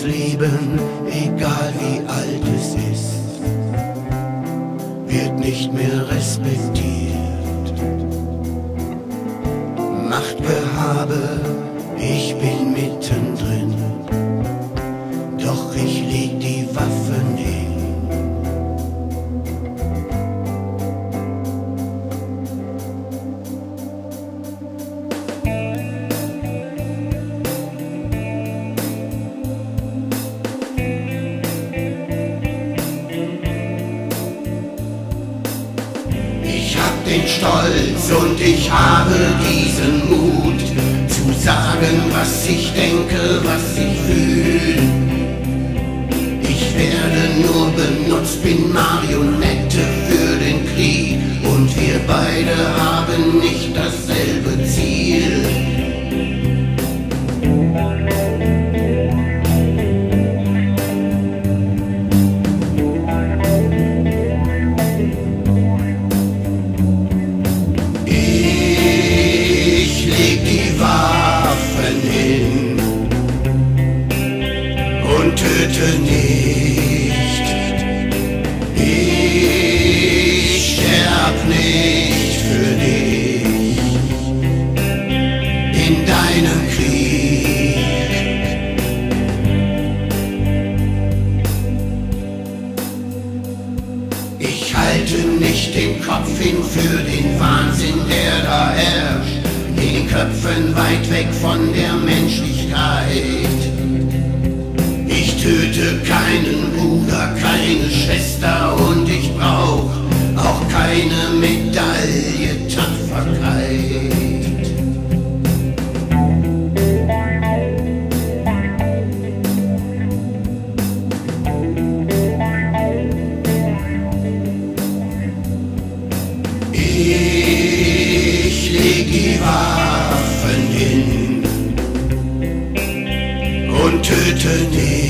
das Leben, egal wie alt es ist, wird nicht mehr respektiert. Machtgehabe, ich bin mittendrin, doch ich leg die Waffen hin. Ich hab den Stolz und ich habe diesen Mut, zu sagen, was ich denke, was ich fühle. Ich werde nur benutzt, bin Marionette für den Krieg, und wir beide haben nicht dasselbe Ziel. Töte nicht, ich sterb nicht für dich in deinem Krieg. Ich halte nicht den Kopf hin für den Wahnsinn, der da herrscht, in den Köpfen weit weg von der Menschlichkeit. Ich töte keinen Bruder, keine Schwester, und ich brauch auch keine Medaille Tapferkeit. Ich leg die Waffen hin und töte nicht.